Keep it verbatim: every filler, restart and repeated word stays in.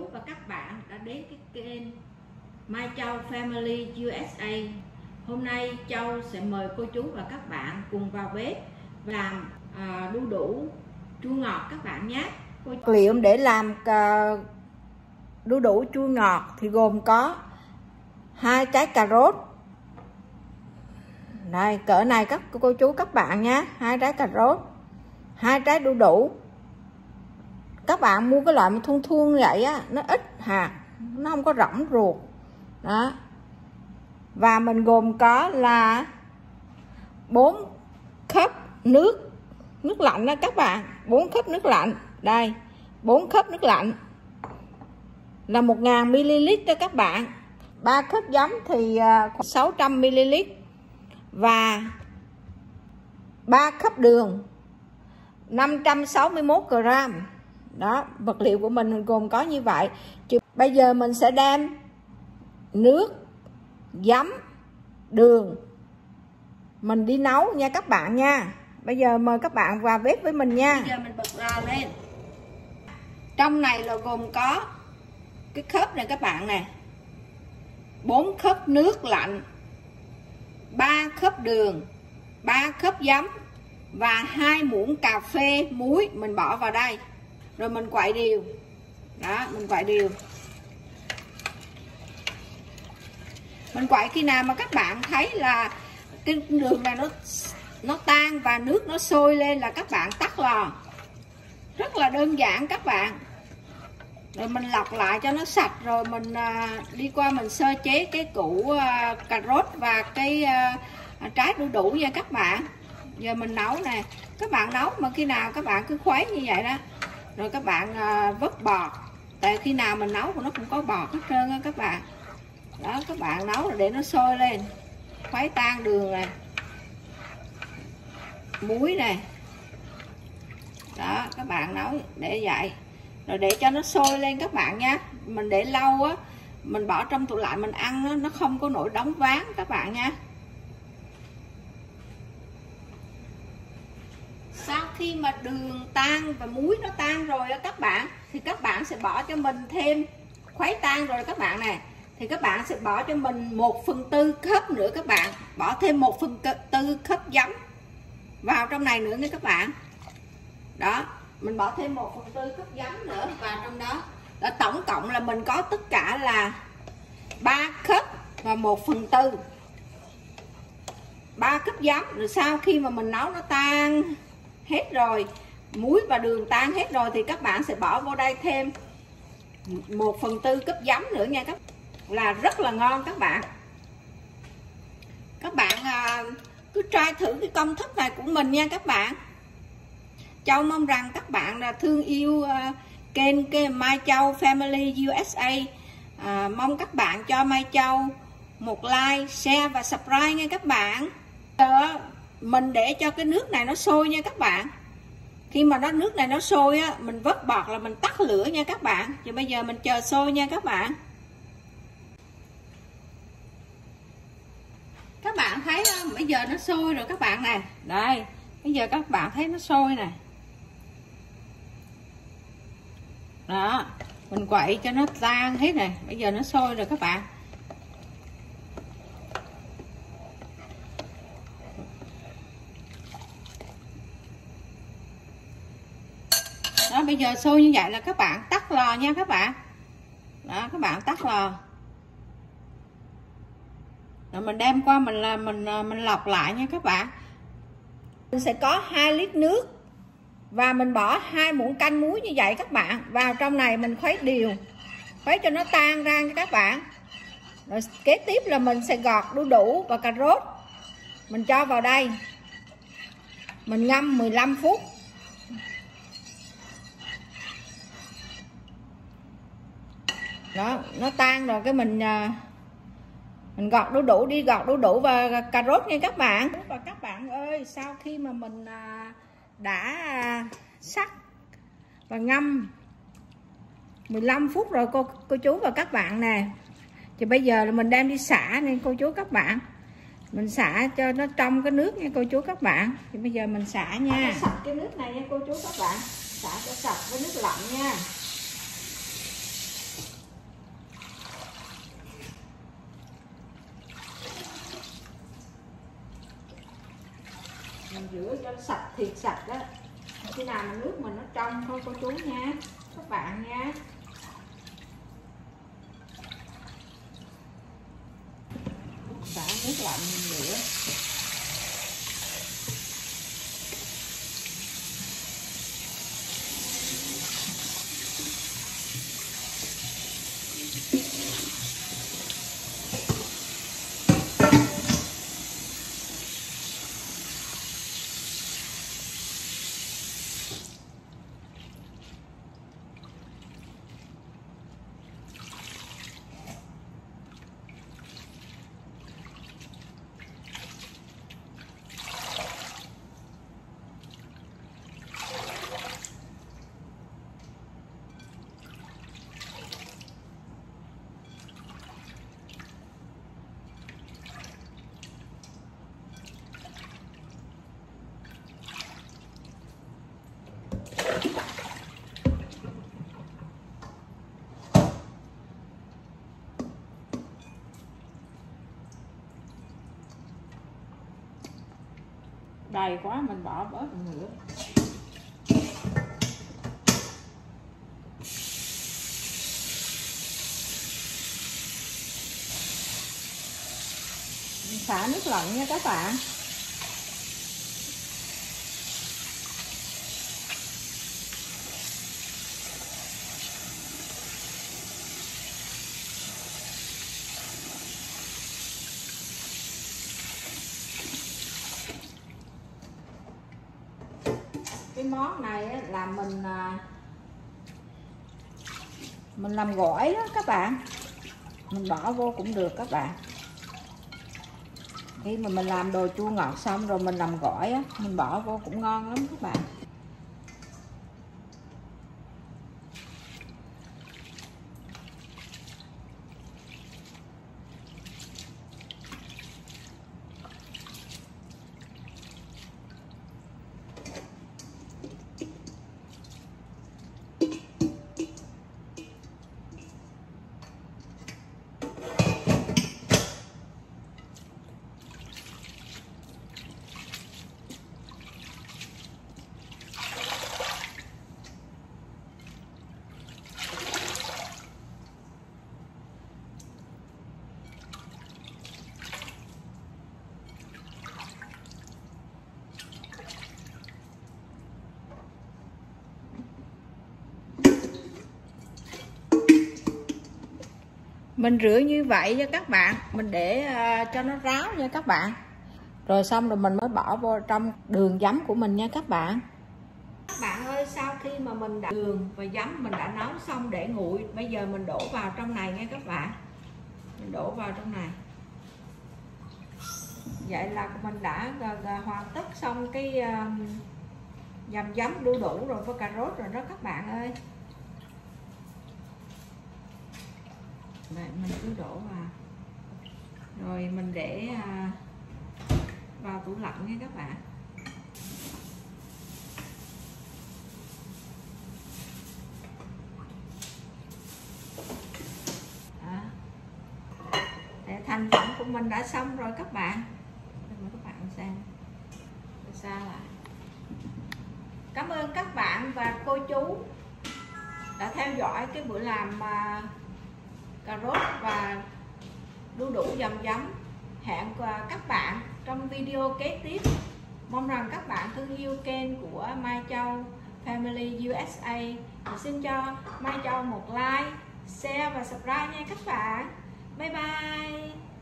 và các bạn đã đến cái kênh Mai Châu Family u ét a. Hôm nay Châu sẽ mời cô chú và các bạn cùng vào bếp làm à, đu đủ chua ngọt các bạn nhé. Liệu để làm đu đủ chua ngọt thì gồm có hai trái cà rốt. Đây, cỡ này các cô chú các bạn nhé, hai trái cà rốt, hai trái đu đủ. Các bạn mua cái loại mà thun thun vậy á, nó ít hạt, nó không có rỗng ruột đó. Và mình gồm có là bốn cup nước nước lạnh đó các bạn, bốn cup nước lạnh. Đây, bốn cup nước lạnh là một nghìn mi li lít đó các bạn. Ba cup giấm thì sáu trăm mi li lít và ba cup đường năm trăm sáu mươi mốt gram. Đó, vật liệu của mình gồm có như vậy. Bây giờ mình sẽ đem nước, giấm, đường mình đi nấu nha các bạn nha. Bây giờ mời các bạn vào bếp với mình nha. Bây giờ mình bật lò lên. Trong này là gồm có cái cup này các bạn nè, bốn cup nước lạnh, ba cup đường, ba cup giấm và hai muỗng cà phê muối mình bỏ vào đây. Rồi mình quậy đều. Đó, mình quậy đều. Mình quậy khi nào mà các bạn thấy là cái đường này nó nó tan và nước nó sôi lên là các bạn tắt lò. Rất là đơn giản các bạn. Rồi mình lọc lại cho nó sạch, rồi mình à, đi qua mình sơ chế cái củ à, cà rốt và cái à, trái đu đủ nha các bạn. Giờ mình nấu nè. Các bạn nấu mà khi nào các bạn cứ khuấy như vậy đó. Rồi các bạn à, vớt bọt. Tại khi nào mình nấu nó cũng có bọt hết trơn á các bạn. Đó, các bạn nấu rồi để nó sôi lên. Khuấy tan đường nè, muối nè. Đó, các bạn nấu để vậy. Rồi để cho nó sôi lên các bạn nha. Mình để lâu á, mình bỏ trong tủ lạnh mình ăn đó, nó không có nổi đóng ván các bạn nha. Sau khi mà đường tan và muối nó tan rồi á các bạn, thì các bạn sẽ bỏ cho mình thêm, khuấy tan rồi các bạn này, thì các bạn sẽ bỏ cho mình một phần tư cup nữa các bạn. Bỏ thêm một phần tư cup giấm vào trong này nữa nha các bạn. Đó, mình bỏ thêm một phần tư cup giấm nữa vào trong đó. Đó, tổng cộng là mình có tất cả là ba cup và một phần tư. ba cup giấm. Rồi sau khi mà mình nấu nó tan hết rồi, muối và đường tan hết rồi, thì các bạn sẽ bỏ vô đây thêm một phần tư cup giấm nữa nha các bạn. Là rất là ngon các bạn. Các bạn à, cứ try thử cái công thức này của mình nha các bạn. Châu mong rằng các bạn là thương yêu uh, kênh cái Mai Châu Family u ét a. À, mong các bạn cho Mai Châu một like, share và subscribe nha các bạn. Giờ mình để cho cái nước này nó sôi nha các bạn. Khi mà nó nước này nó sôi á, mình vớt bọt là mình tắt lửa nha các bạn. Thì bây giờ mình chờ sôi nha các bạn. Các bạn thấy không? Bây giờ nó sôi rồi các bạn nè. Đây, bây giờ các bạn thấy nó sôi nè. Đó, mình quậy cho nó tan hết nè. Bây giờ nó sôi rồi các bạn. Đó, bây giờ sôi như vậy là các bạn tắt lò nha các bạn. Đó, các bạn tắt lò. Rồi mình đem qua mình là mình mình lọc lại nha các bạn. Mình sẽ có hai lít nước và mình bỏ hai muỗng canh muối như vậy các bạn vào trong này, mình khuấy đều, khuấy cho nó tan ra nha các bạn. Rồi kế tiếp là mình sẽ gọt đu đủ và cà rốt, mình cho vào đây, mình ngâm mười lăm phút. Đó, nó tan rồi cái mình mình gọt đu đủ đi, gọt đu đủ và cà rốt nha các bạn. Và các bạn ơi, sau khi mà mình đã sắc và ngâm mười lăm phút rồi cô cô chú và các bạn nè, thì bây giờ là mình đem đi xả nên cô chú các bạn. Mình xả cho nó trong cái nước nha cô chú các bạn. Thì bây giờ mình xả nha, sạch cái nước này nha cô chú các bạn, xả cho sạch với nước lạnh nha. rửa cho nó sạch thiệt sạch đó, khi nào mà nước mình nó trong thôi cô chú nha các bạn nha. Xả nước lạnh rửa. Đầy quá mình bỏ bớt nữa. Mình xả nước lạnh nha các bạn. Cái món này là mình mình làm gỏi đó các bạn, mình bỏ vô cũng được các bạn. Khi mà mình làm đồ chua ngọt xong rồi mình làm gỏi á, mình bỏ vô cũng ngon lắm các bạn. Mình rửa như vậy nha các bạn, mình để uh, cho nó ráo nha các bạn. Rồi xong rồi mình mới bỏ vô trong đường giấm của mình nha các bạn. Các bạn ơi, sau khi mà mình đã đường và giấm mình đã nấu xong để nguội, bây giờ mình đổ vào trong này nha các bạn. Mình đổ vào trong này. Vậy là mình đã hoàn tất xong cái uh, dầm giấm đu đủ rồi với cà rốt rồi đó các bạn ơi. Vậy mình cứ đổ vào rồi mình để à, vào tủ lạnh nha các bạn. Đó. Để thành phẩm của mình đã xong rồi các bạn. Mời các bạn xem. Xa lại. Cảm ơn các bạn và cô chú đã theo dõi cái bữa làm à, cà rốt và đu đủ dầm giấm. Hẹn các bạn trong video kế tiếp. Mong rằng các bạn thương yêu kênh của Mai Châu Family u ét a. Và xin cho Mai Châu một like, share và subscribe nha các bạn. Bye bye.